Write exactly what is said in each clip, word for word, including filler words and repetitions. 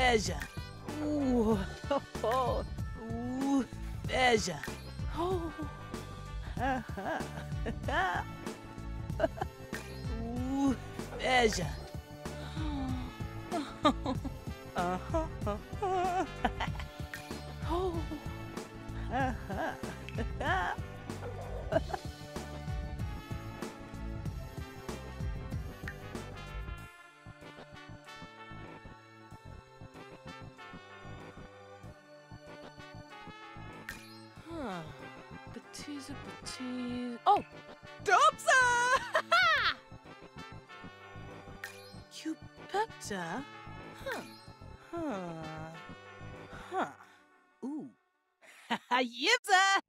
veja. Uh, oh, oh. Uh, veja. Oh. Uh, veja. Oh. Huh. Baptiza, baptiza. Oh! Dopsa! Cupecta? Huh. Huh. Huh. Ooh. Yipsa!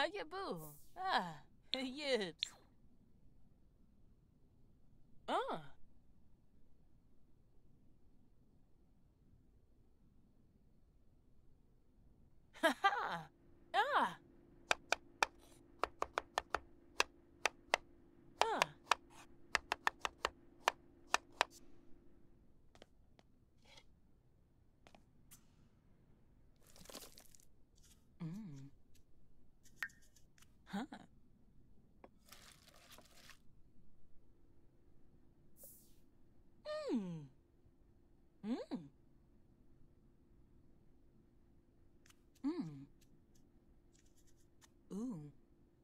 How you boo? Ah, yips. Ah. Ha ha. Ah. Ah. Mm. Huh. Mm. Mm. Mm. Ooh.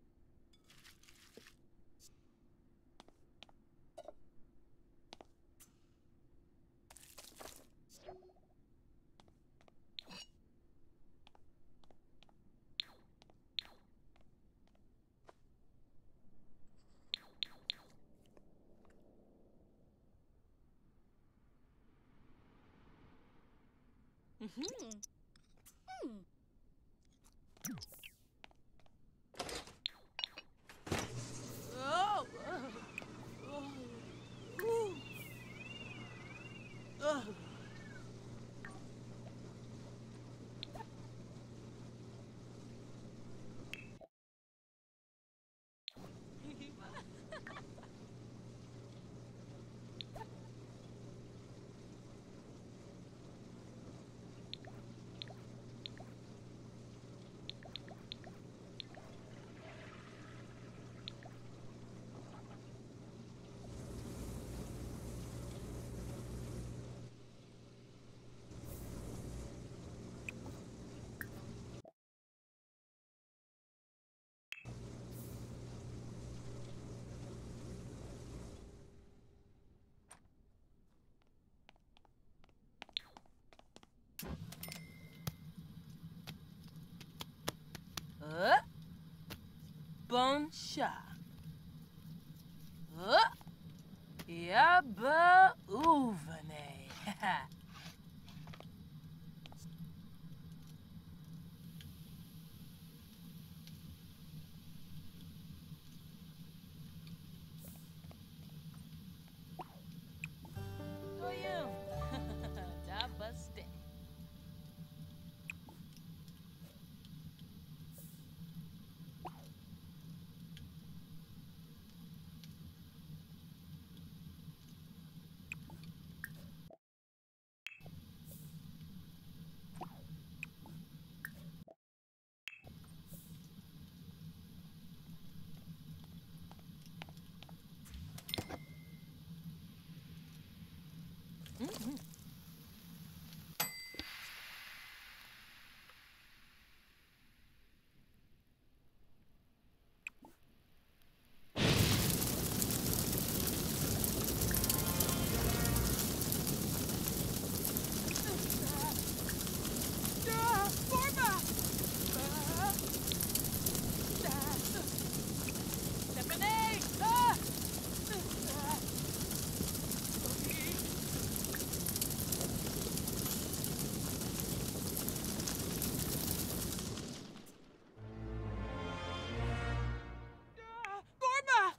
Mm-hmm. Mm. Oh. Oh. Oh. Oh. Uh. Bon shot. Uh. Yabba oovene. Doyum. Da buste. Mm-hmm. Ah, Forma! Ah, ah, Stephanie! Ah! Ah, Sophie! Ah, Forma!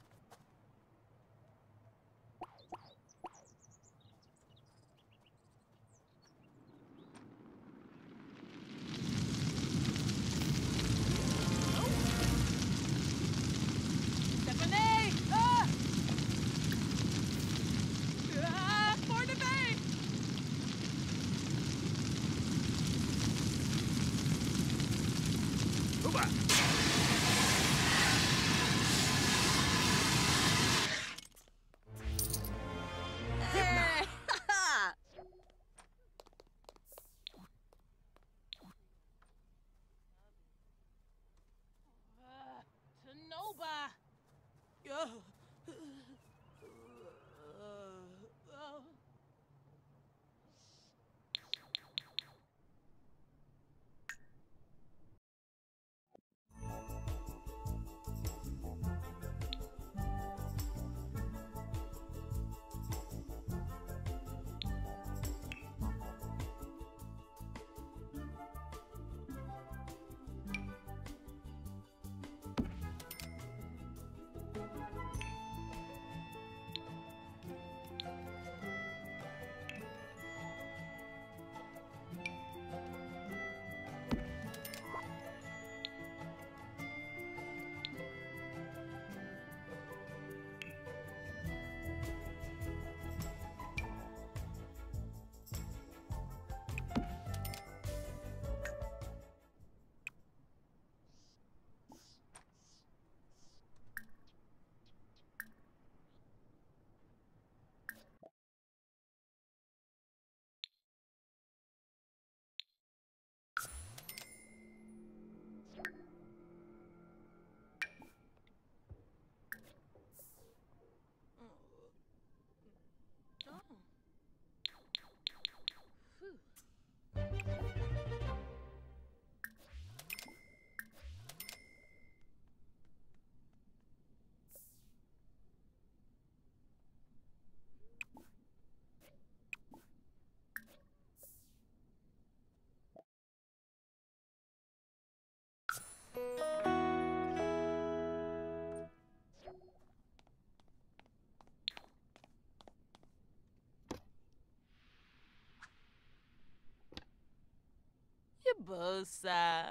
Bosa.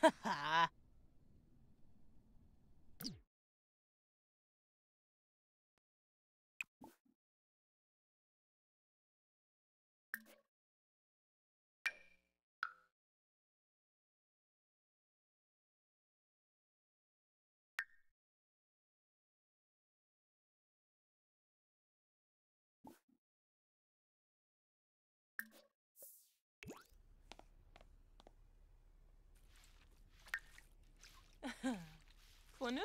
Quanu.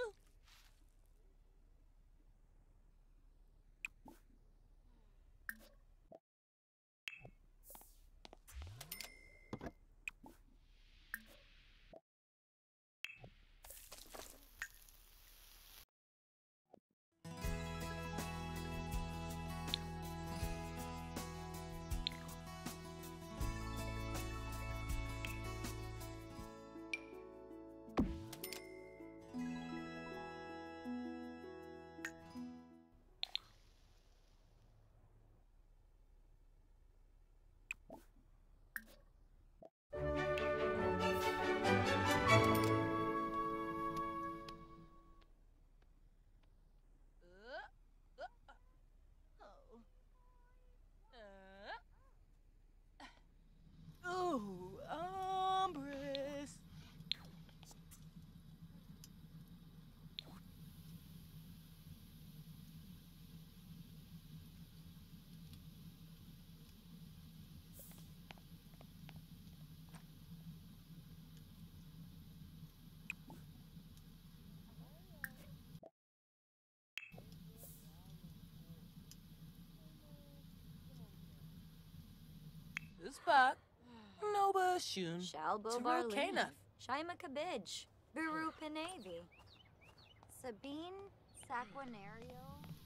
Ooh, hombres. This spot. Noba Shun. Shalbo Taro Barlini, Kana. Shaima Kabij, Biru Pinevi, Sabine Saquinario.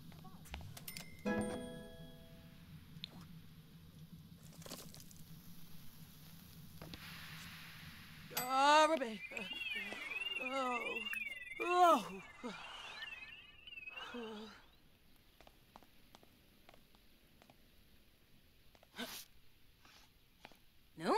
Arabe. Oh. Oh. No.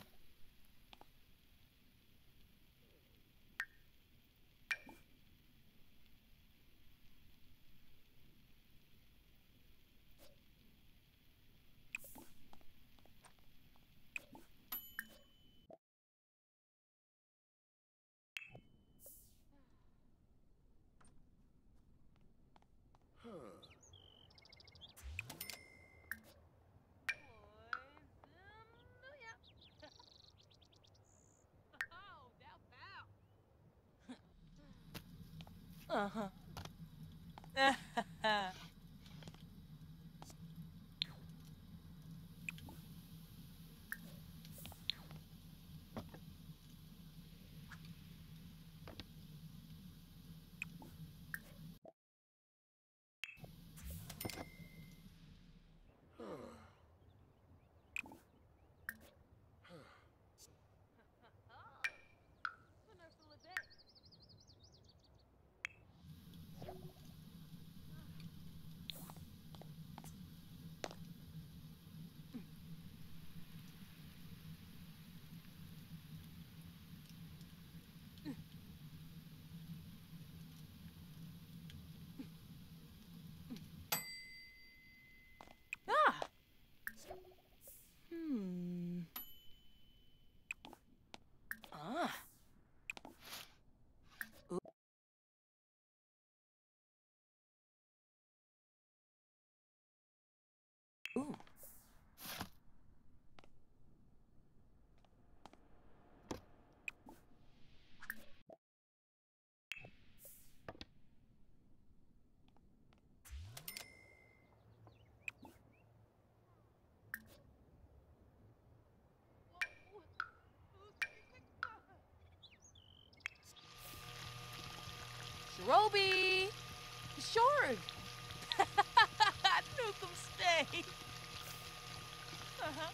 Uh-huh. Ah. Hmm. Ah. Ooh. Ooh. Roby. Short. Nukem stay. Uh-huh.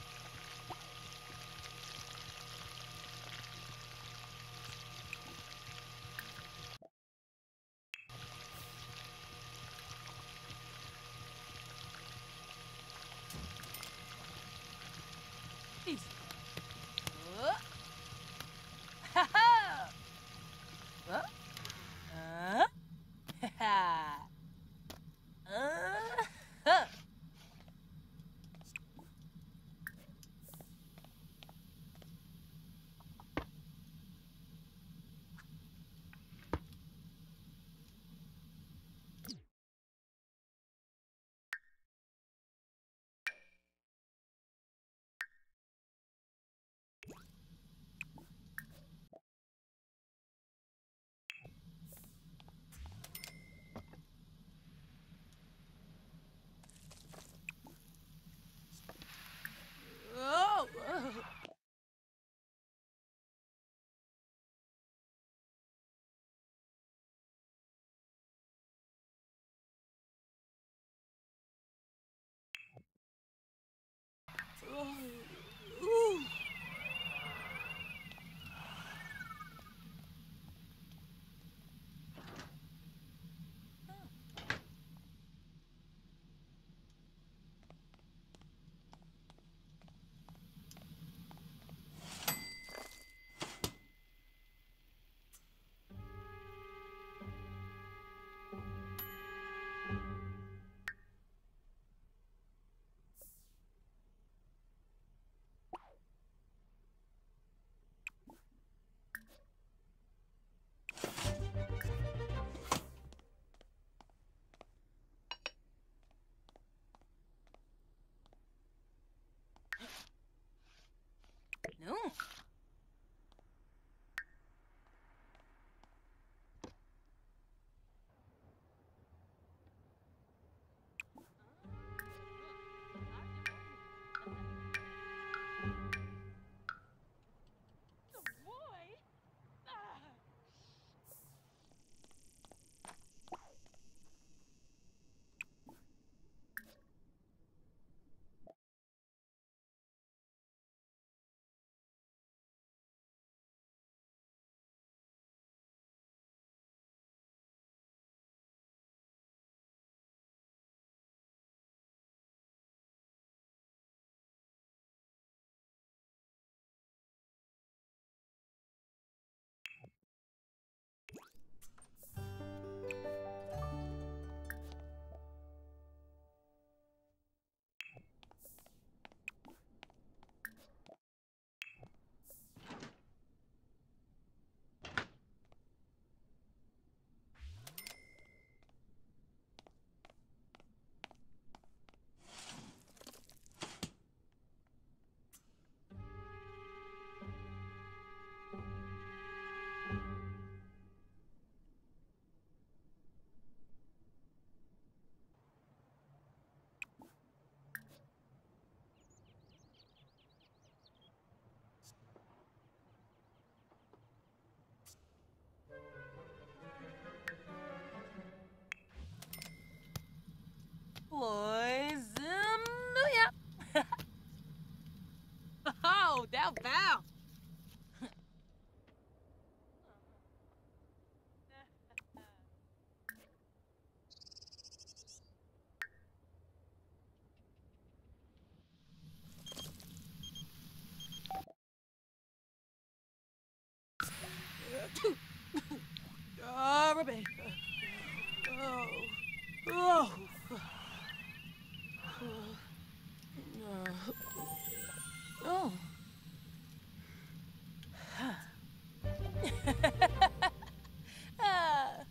Easy. Uh. Oh, thou vow. Ah, Rebecca. Oh. Oh. Oh. Ah.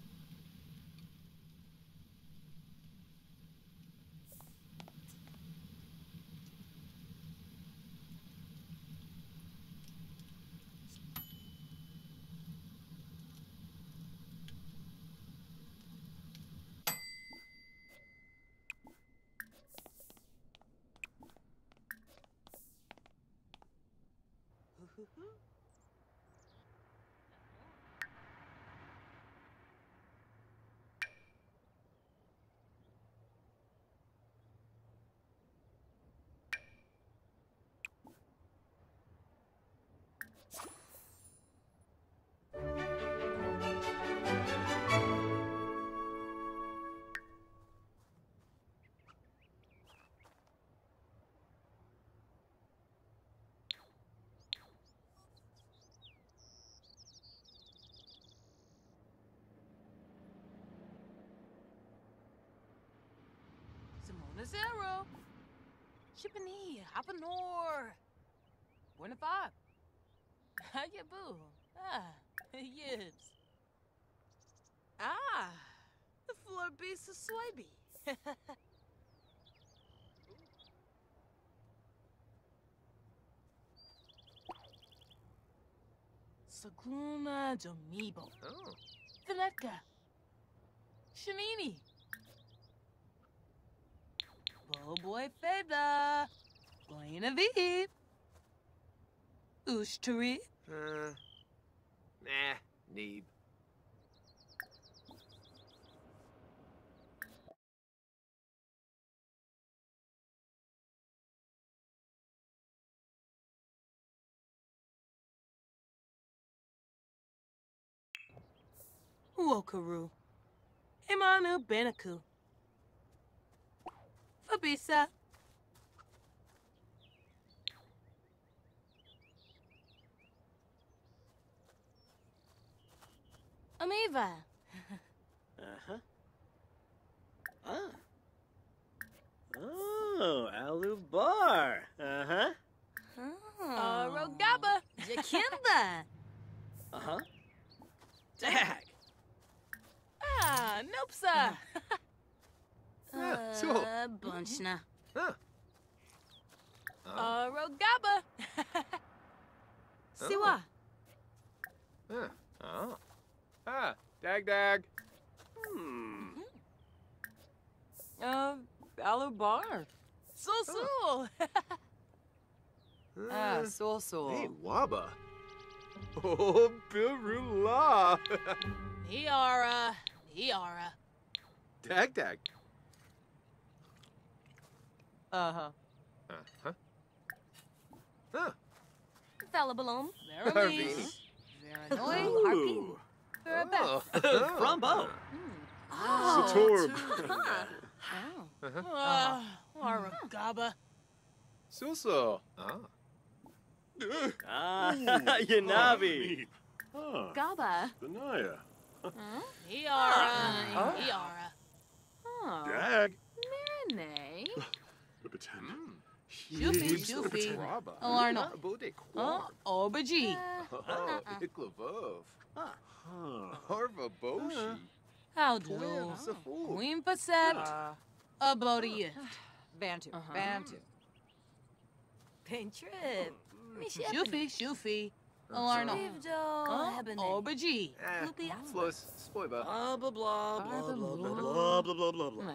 Simona Zero. Shippany, Hoppanor. One to five. How you boo? Ah, yibs. Ah, the floor beast of Swaby. Sagluna Domibo. Oh. Vinetka. Shanini. Bo boy Feda. Buena Viv. Ushtari. Uh, nah, Neeb. Wokaru. Imanu Benaku. Fabisa. Amiva. Uh-huh. Ah. Oh, Alu Bar. Uh-huh. Uh, Rogaba. Jakimba. Uh-huh. Dag. Ah, Nopsa. Yeah, so. Uh, Bunchna. Huh. Oh. Uh, Rogaba. Siwa. Huh. Oh. Ah, Dag Dag. Hmm. Uh, Alubar. So so. Ah, Uh, so so. Hey, Waba. Oh, Birula. Hiara. Hiara. Dag Dag. Uh-huh. Uh-huh. Huh. Falabalom. Harvini. Veranoi. Ooh. Harpin. Oh. Frumbo. Oh. Satorb. Oh. Uh-huh. Ah, Aragaba. Suso. Ah. Ah, Yanabi. Ah, Gaba. Benaya. Hiara. Hiara. Oh. Dag. Marinade. Bibitan. Shoofy, shoofy. Raba. Alarno. Bode Oh, Quar. Aubergine. Oh, Iklavov. Huh. Harva Boshi. How do? Twin Safu. Queen Pacept. About a year. Bantu, Uh-huh. Bantu. Pain trip. Shoofy, shoofy. Alarno. Livdo. Oh, Aubergine. Eh, Loopy Flus. Spoiba. Blah, blah, blah, blah, blah, blah, blah, blah, blah, blah.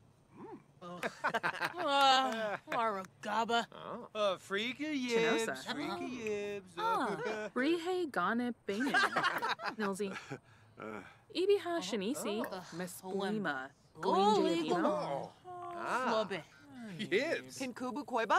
Ah, Aragaba. Oh. Uh, freaky yibs, Chinosa. freaky yibs. Ah, Rihe Gane Bainin. Nilsy. Uh, Ibiha Shanisi. Oh. Miss Oh, um, Blima. Holy Glean Oh. Ah. Flubby. Yibs. Pinkubu Koiba?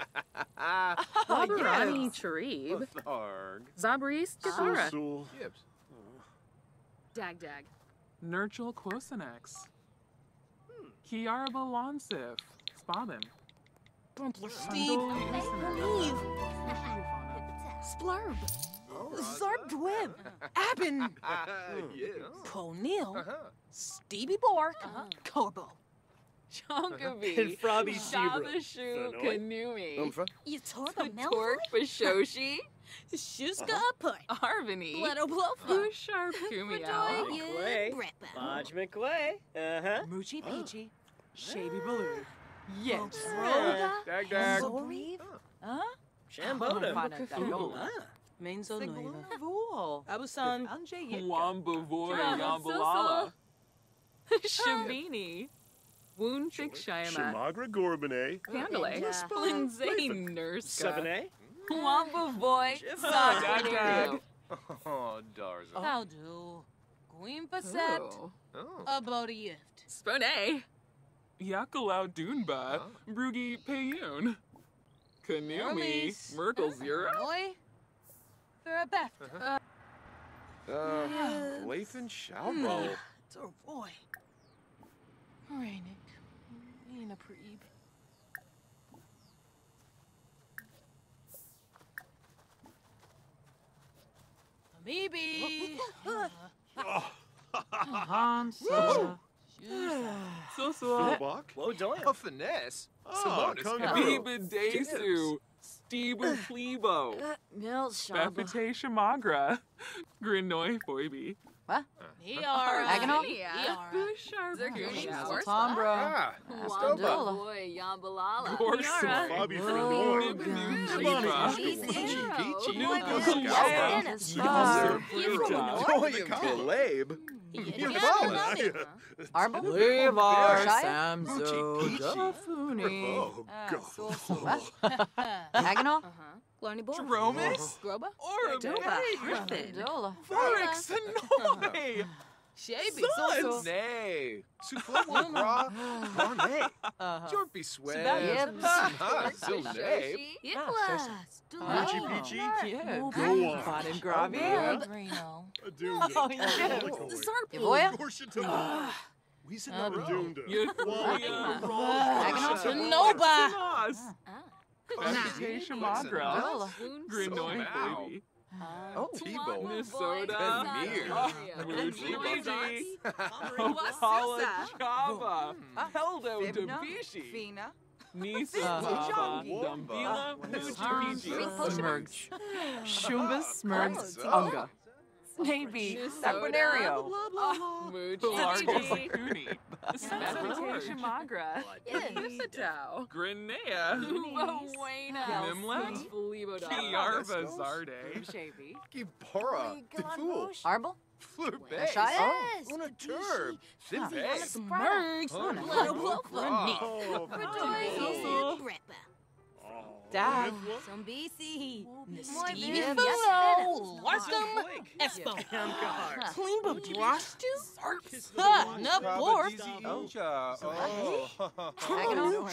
Labarani Charib. Tharg. Zabris Jafara. Sul. Yibs. Dag dag. Nurgle Quosinex. Kiara Balonsif. Spabin. Steve. Leave. Splurb. Zarb Dweb. Abin. Yibs. Conil. Uh-huh. Stevie Bork. Corbo. Chonkavi. Frobby Shabashu Kanumi. Umfra. Yatorba Torque Bashoshi. Shuska Aput. Arvini. Leto Blofa. Busharp Kumiao. Clay. Lodge McClay. Uh-huh. Moochie Peachy. Shavy Baloo. Yes. Dag dag. Zorib. Huh? Shambodum. Fanatayola. Menzo Nueva. Vool. Abusan. Anje Yitka. Wamba Voy Bravo, Yambalala. Shabini. Woundfik Shiama. Shamagra Gorbane. Candle. Lindsay Nurse. seven A. Wamba Boy. Dag dag. Oh, Darza. How do? Queen Pacept. Oh. A Bloody Yift. Spone. Yakalau Dunba. Brugi Payun. Kanumi. Hermes. Merkel Zero. Noi. Thurabeth. Uh, Lathan Shalbo. Zorboy. Rainik. Ina Preeb. Maybe. Hansa. So so. Philbach. Whoa, Doyle. A finesse. Ah, Simonis. Kangaroo. Biba Desu. Steve Plebo. Mil Shaba. Befite Shamagra. Grinoi Foibi. Niara. Agonal? Niara. Busharp Shazzle Kumiao. Tombra. Ah, Wamba Stoba. Boy Yambalala. Gorsa. Bobby Oh, Fernor. God. Peachy Peachy. Boy, Scalpa. Ah. Doyum Balabe. Yeah, Arble? Levar Samzo. Moochie Peachy. Jafuni. Oh, God. Agonal? Glorny Boy. Dromus. Groba. Orba. Dola. Forex Hanoi. Shaby. Sons. Nay. Sufla Bra. Garnet. Uh-huh. Jorby Sweat. Yibs. Ah, Zilnabe. Yiklas. Moochie Peachy. Yeah. Go on. Fun and Gravi. Reno. Adunda. Oh, yeah. Zarp. Yavoya? Gorshitama. Weezenaro. Adunda. Yathuria. Agonal? Nova. Nos. Befite Shamagra. Dola. Grinoi Wow. Foibi. Oh. T-Bone. Minnesota. Veneer. Moochie Peachy. What's Opala that? Chava. Heldo Fibna. Dabishi. Fina. Nisa Uh, Baba. Womba. Dumbila. Moochie Peachy. Smurgs. Shumba Smurgs. Oh. Unga. Navy. Saquinario. Largest Cooney. Befite Shamagra. Yipatao. Grenea. Nimlet. Kiarva Zarde. Shavy. Gibora. Defool. Arble? Fleur Bay. Shia? Una Turb. Thin Bay. Smurgs. Oh, Oh. Dad. Some B C. Muy Stevie bien. Funo. Larkum. Espo. Clean Babrastu. Ha. Nabor. Agonal?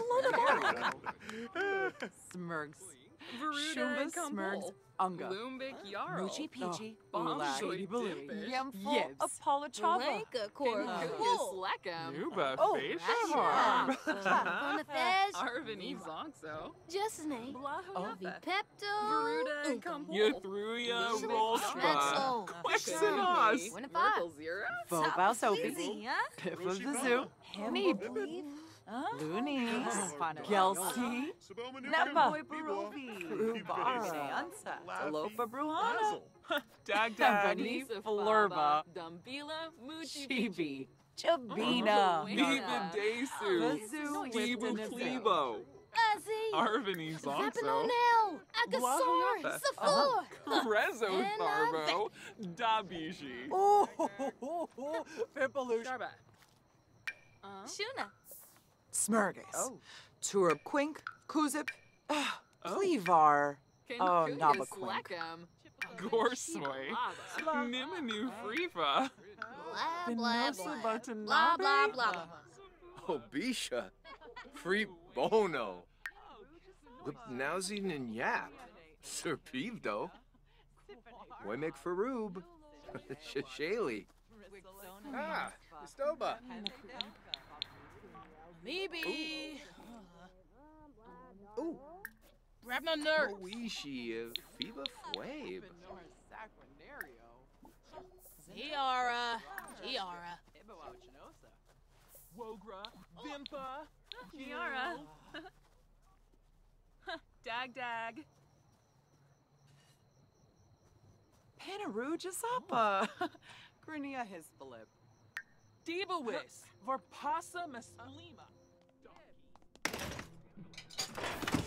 Smurgs. Shumba Smurgs. Unga. Lumbik Yarrow. Moochie Peachy. Bomb Ula. Shorty Baloo. Dippin'. Yemful. Yes. Apollo Chava. Blanca Uh, Corcus Leckham. Nuba Oh, Facial. Bonifaz. Arvin Zonxo. Just name. Oh. Pepto. Veruda Campbell. Yathruya Rolshba. Exo. Quexenos. Merkel Zero. Bobow Sophie. Easy, huh? Piff of the Zoo. Hammy. Looney. Gelsey. Nepa. Rubara. Ansa. Alofa Bruhana. Dag Dag. Bunny. Flurba. Dumbila. Moochie Chibi. Chabina. Biba Desu. Zoo. Tibu Plebo. Azzy. Arvini Zonzo. Zapinonel. Agasaur. Blahoyapa. Safor. Rezo And, uh, Tharbo. Dabishi. Oh, Pimpaloosh. Shuna. Smurgus. Turb Quink. Kuzip. Cleavar. Oh, Nabaquink. Gorsoy. Nimanu Frifa. Blah, blah, Venosa blah. Batanabe. Blah, blah, blah. Oh, Bisha. Free Bono. Lipnauzin and Yap. Sir Peevdo. Wemek Faroob. Shashali. Ah, Estoba. Maybe. Ooh. Grab my nerve. Oishi of Fiba Fwabe. Giara. Giara. Wogra. Vimpa. Kiara. Dag dag. Panaru Jasapa. Grinia Hisbalip. Divawis. Varpasa Maslima.